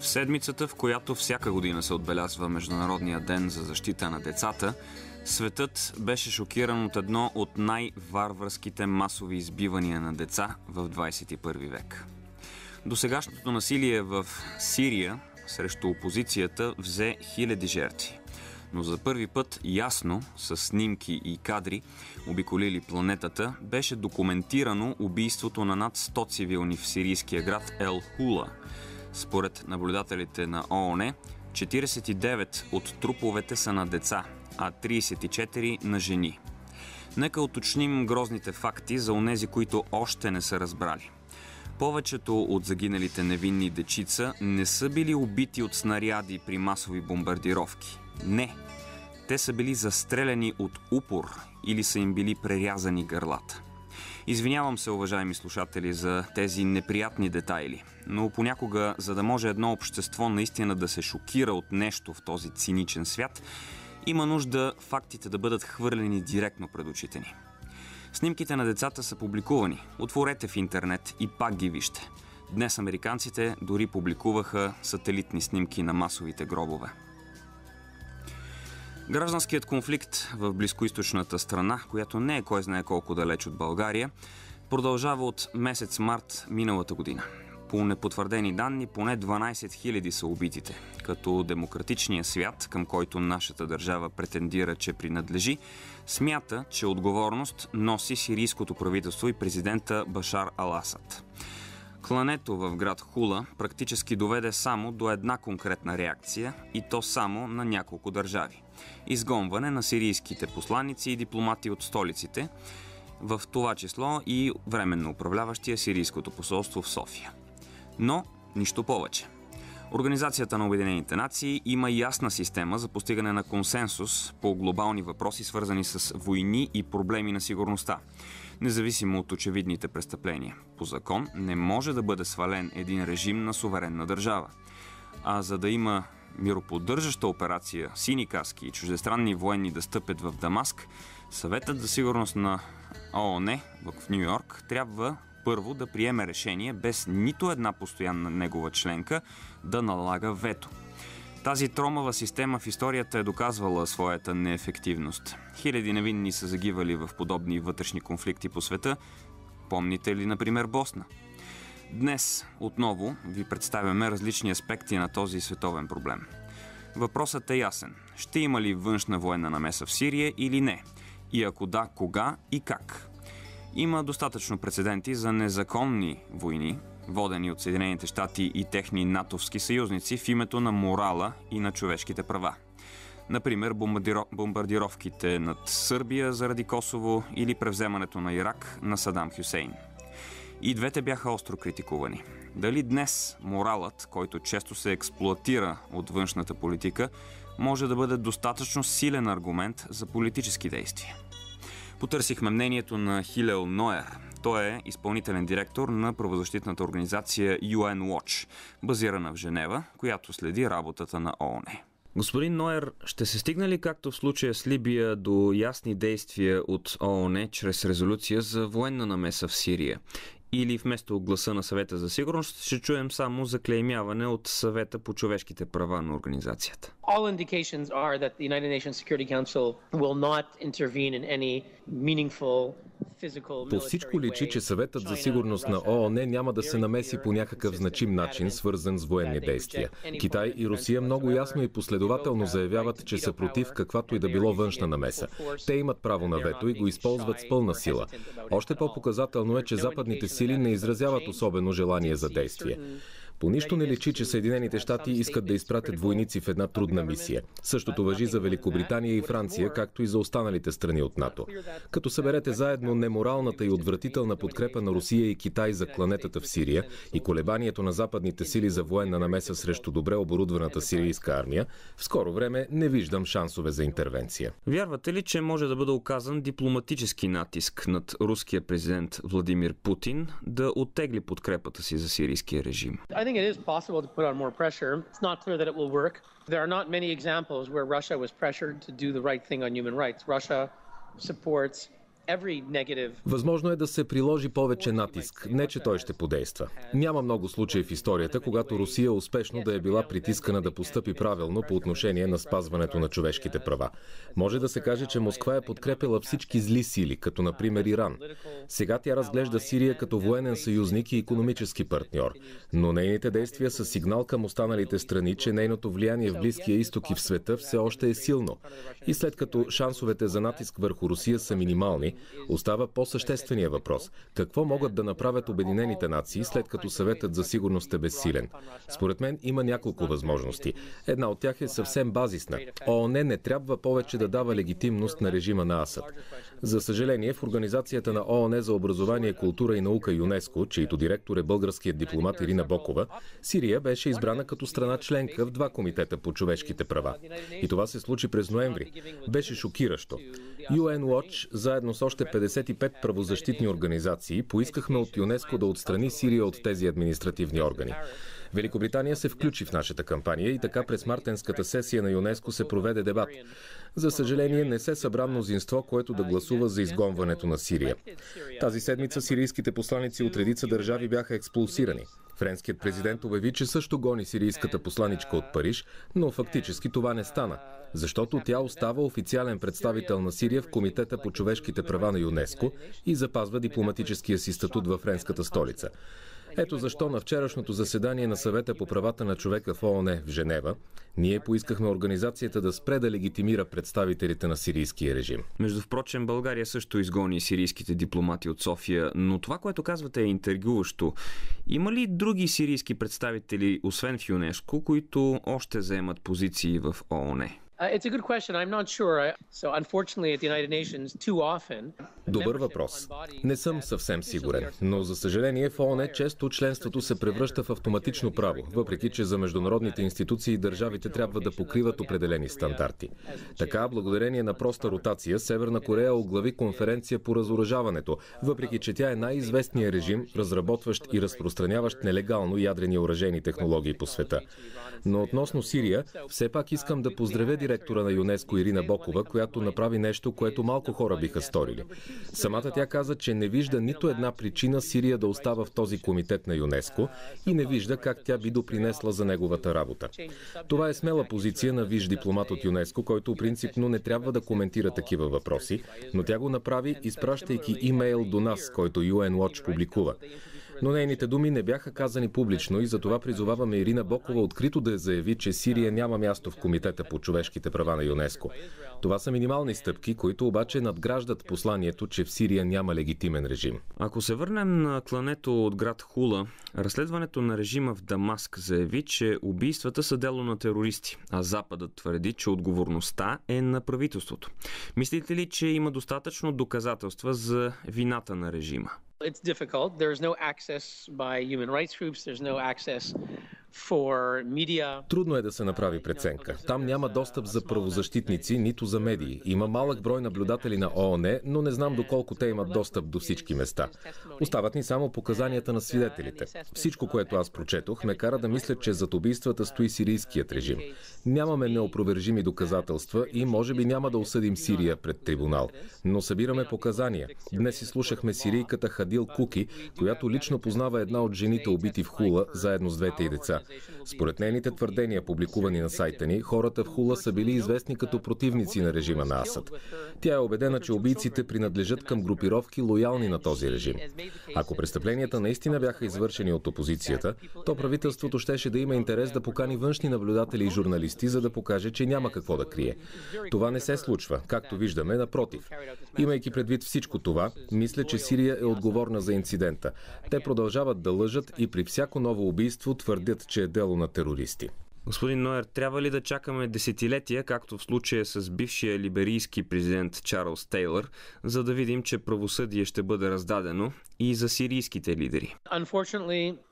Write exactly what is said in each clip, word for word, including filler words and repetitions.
В седмицата, в която всяка година се отбелязва Международния ден за защита на децата, светът беше шокиран от едно от най-варварските масови избивания на деца в двадесет и първи век. Досегашното насилие в Сирия срещу опозицията взе хиляди жертви. Но за първи път ясно, с снимки и кадри, обиколили планетата, беше документирано убийството на над сто цивилни в сирийския град Ел Хула. Според наблюдателите на ООН, четиридесет и девет от труповете са на деца, а тридесет и четири на жени. Нека уточним грозните факти за онези, които още не са разбрали. Повечето от загиналите невинни дечица не са били убити от снаряди при масови бомбардировки. Не, те са били застреляни от упор или са им били прерязани гърлата. Извинявам се, уважаеми слушатели, за тези неприятни детайли, но понякога, за да може едно общество наистина да се шокира от нещо в този циничен свят, има нужда фактите да бъдат хвърлени директно пред очите ни. Снимките на децата са публикувани. Отворете в интернет и пак ги вижте. Днес американците дори публикуваха сателитни снимки на масовите гробове. Гражданският конфликт в близкоизточната страна, която не е кой знае колко далеч от България, продължава от месец март миналата година. По непотвърдени данни, поне дванадесет хиляди са убитите, като демократичният свят, към който нашата държава претендира, че принадлежи, смята, че отговорност носи сирийското правителство и президента Башар ал-Асад. Клането в град Хула практически доведе само до една конкретна реакция, и то само на няколко държави. Изгонване на сирийските посланици и дипломати от столиците, в това число и временно управляващия сирийското посолство в София. Но нищо повече. Организацията на Обединените нации има ясна система за постигане на консенсус по глобални въпроси, свързани с войни и проблеми на сигурността, независимо от очевидните престъпления. По закон не може да бъде свален един режим на суверенна държава. А за да има мироподдържаща операция сини каски и чуждестранни военни да стъпят в Дамаск, Съветът за сигурност на ООН в Ню Йорк трябва първо да приеме решение без нито една постоянна негова членка да налага вето. Тази тромава система в историята е доказвала своята неефективност. Хиляди невинни са загивали в подобни вътрешни конфликти по света. Помните ли, например, Босна? Днес отново ви представяме различни аспекти на този световен проблем. Въпросът е ясен. Ще има ли външна военна намеса в Сирия или не? И ако да, кога и как? Има достатъчно прецеденти за незаконни войни, водени от Съединените щати и техни натовски съюзници в името на морала и на човешките права. Например, бомбардировките над Сърбия заради Косово или превземането на Ирак на Садам Хюсейн. И двете бяха остро критикувани. Дали днес моралът, който често се експлоатира от външната политика, може да бъде достатъчно силен аргумент за политически действия? Потърсихме мнението на Хилел Ноер. Той е изпълнителен директор на правозащитната организация Ю Ен Watch, базирана в Женева, която следи работата на ООН. Господин Ноер, ще се стигне ли, както в случая с Либия, до ясни действия от ООН чрез резолюция за военна намеса в Сирия? Или вместо гласа на Съвета за сигурност ще чуем само заклеймяване от Съвета по човешките права на организацията? All indications are that the United Nations Security Council will not intervene in any meaningful physical. По всичко личи, че Съветът за сигурност на ООН няма да се намеси по някакъв значим начин, свързан с военни действия. Китай и Русия много ясно и последователно заявяват, че са против каквато и да било външна намеса. Те имат право на вето и го използват с пълна сила. Още по-показателно е, че западните сили не изразяват особено желание за действие. По нищо не личи, че Съединените щати искат да изпратят войници в една трудна мисия. Същото важи за Великобритания и Франция, както и за останалите страни от НАТО. Като съберете заедно неморалната и отвратителна подкрепа на Русия и Китай за кланетата в Сирия и колебанието на западните сили за военна намеса срещу добре оборудваната сирийска армия, в скоро време не виждам шансове за интервенция. Вярвате ли, че може да бъде оказан дипломатически натиск над руския президент Владимир Путин да оттегли подкрепата си за сирийския режим? I think it is possible to put on more pressure. It's not clear that it will work. There are not many examples where Russia was pressured to do the right thing on human rights. Russia supports Възможно е да се приложи повече натиск, не че той ще подейства. Няма много случаи в историята, когато Русия успешно да е била притискана да постъпи правилно по отношение на спазването на човешките права. Може да се каже, че Москва е подкрепила всички зли сили, като например Иран. Сега тя разглежда Сирия като военен съюзник и икономически партньор, но нейните действия са сигнал към останалите страни, че нейното влияние в Близкия изток и в света все още е силно. И след като шансовете за натиск върху Русия са минимални, остава по-съществения въпрос. Какво могат да направят Обединените нации, след като Съветът за сигурност е безсилен? Според мен има няколко възможности. Една от тях е съвсем базисна. ООН не трябва повече да дава легитимност на режима на Асад. За съжаление, в Организацията на ООН за образование, култура и наука ЮНЕСКО, чийто директор е българският дипломат Ирина Бокова, Сирия беше избрана като страна членка в два комитета по човешките права. И това се случи през ноември. Беше шокиращо. ю ен Watch, заедно с още петдесет и пет правозащитни организации, поискахме от ЮНЕСКО да отстрани Сирия от тези административни органи. Великобритания се включи в нашата кампания и така през мартенската сесия на ЮНЕСКО се проведе дебат. За съжаление, не се събра мнозинство, което да гласува за изгонването на Сирия. Тази седмица сирийските посланици от редица държави бяха експулсирани. Френският президент обяви, че също гони сирийската посланичка от Париж, но фактически това не стана, защото тя остава официален представител на Сирия в Комитета по човешките права на ЮНЕСКО и запазва дипломатическия си статут във френската столица. Ето защо на вчерашното заседание на Съвета по правата на човека в ООН в Женева, ние поискахме организацията да спре да легитимира представителите на сирийския режим. Между впрочем, България също изгони сирийските дипломати от София, но това, което казвате, е интригуващо. Има ли други сирийски представители, освен в ЮНЕСКО, които още заемат позиции в ООН? Добър въпрос. Не съм съвсем сигурен, но за съжаление в ООН често членството се превръща в автоматично право, въпреки че за международните институции държавите трябва да покриват определени стандарти. Така, благодарение на проста ротация, Северна Корея оглави конференция по разоръжаването, въпреки че тя е най-известният режим, разработващ и разпространяващ нелегално ядрени оръжейни технологии по света. Но относно Сирия, все пак искам да поздравя директора на ЮНЕСКО Ирина Бокова, която направи нещо, което малко хора биха сторили. Самата тя каза, че не вижда нито една причина Сирия да остава в този комитет на ЮНЕСКО и не вижда как тя би допринесла за неговата работа. Това е смела позиция на висш дипломат от ЮНЕСКО, който принципно не трябва да коментира такива въпроси, но тя го направи, изпращайки имейл до нас, който ю ен Watch публикува. Но нейните думи не бяха казани публично и затова призоваваме Ирина Бокова открито да заяви, че Сирия няма място в Комитета по човешките права на ЮНЕСКО. Това са минимални стъпки, които обаче надграждат посланието, че в Сирия няма легитимен режим. Ако се върнем на клането от град Хула, разследването на режима в Дамаск заяви, че убийствата са дело на терористи, а Западът твърди, че отговорността е на правителството. Мислите ли, че има достатъчно доказателства за вината на режима? It's difficult. There's no access by human rights groups. There's no access for media. Трудно е да се направи преценка. Там няма достъп за правозащитници, нито за медии. Има малък брой наблюдатели на ООН, но не знам доколко те имат достъп до всички места. Остават ни само показанията на свидетелите. Всичко, което аз прочетох, ме кара да мисля, че зад убийствата стои сирийският режим. Нямаме неопровержими доказателства и може би няма да осъдим Сирия пред трибунал. Но събираме показания. Днес изслушахме сирийката Хадил Куки, която лично познава една от жените убити в Хула, заедно с двете й деца. Според нейните твърдения, публикувани на сайта ни, хората в Хула са били известни като противници на режима на Асад. Тя е убедена, че убийците принадлежат към групировки лоялни на този режим. Ако престъпленията наистина бяха извършени от опозицията, то правителството щеше да има интерес да покани външни наблюдатели и журналисти, за да покаже, че няма какво да крие. Това не се случва, както виждаме, напротив. Имайки предвид всичко това, мисля, че Сирия е отговорна за инцидента. Те продължават да лъжат и при всяко ново убийство твърдят, че е дело на терористи. Господин Ноер, трябва ли да чакаме десетилетия, както в случая с бившия либерийски президент Чарлз Тейлър, за да видим, че правосъдие ще бъде раздадено и за сирийските лидери?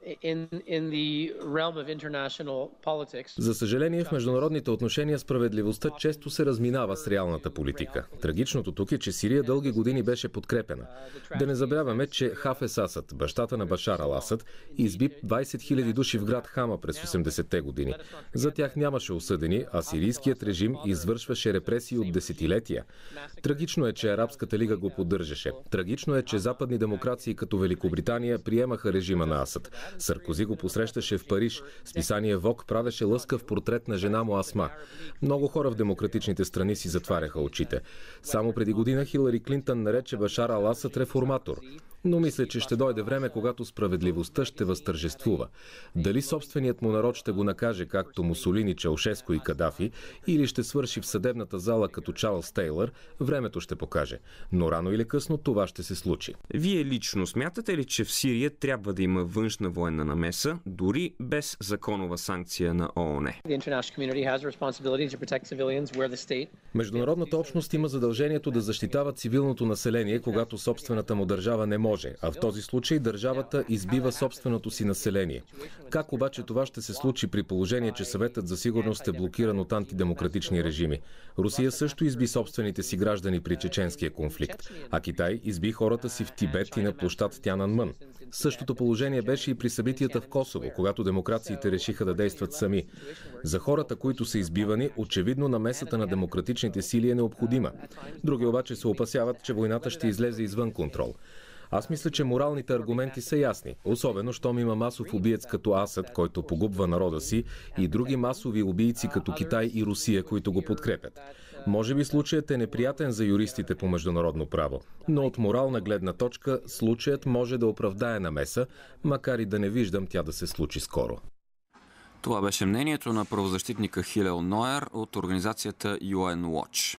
За съжаление, в международните отношения справедливостта често се разминава с реалната политика. Трагичното тук е, че Сирия дълги години беше подкрепена. Да не забравяме, че Хафез Асад, бащата на Башар ал Асад, изби двайсет хиляди души в град Хама през осемдесетте години. За тях нямаше осъдени, а сирийският режим извършваше репресии от десетилетия. Трагично е, че Арабската лига го поддържаше. Трагично е, че западни демокрации като Великобритания приемаха режима на Асад. Саркози го посрещаше в Париж. Списание Вог правеше лъскав портрет на жена му Асма. Много хора в демократичните страни си затваряха очите. Само преди година Хилари Клинтън нарече Башар ал Асад реформатор. Но мисля, че ще дойде време, когато справедливостта ще възтържествува. Дали собственият му народ ще го накаже, както Мусолини, Чаушеско и Кадафи, или ще свърши в съдебната зала като Чарлз Тейлър, времето ще покаже. Но рано или късно това ще се случи. Вие лично смятате ли, че в Сирия трябва да има външна военна намеса, дори без законова санкция на ООН? Международната общност има задължението да защитава цивилното население, когато собствената му държава не може. А в този случай държавата избива собственото си население. Как обаче това ще се случи при положение, че Съветът за сигурност е блокиран от антидемократични режими? Русия също изби собствените си граждани при чеченския конфликт, а Китай изби хората си в Тибет и на площад Тянанмън. Същото положение беше и при събитията в Косово, когато демокрациите решиха да действат сами. За хората, които са избивани, очевидно намесата на демократичните сили е необходима. Други обаче се опасяват, че войната ще излезе извън контрол. Аз мисля, че моралните аргументи са ясни, особено щом има масов убиец като Асад, който погубва народа си, и други масови убийци като Китай и Русия, които го подкрепят. Може би случаят е неприятен за юристите по международно право, но от морална гледна точка случаят може да оправдае намеса, макар и да не виждам тя да се случи скоро. Това беше мнението на правозащитника Хилел Нойер от организацията Ю Ен Watch.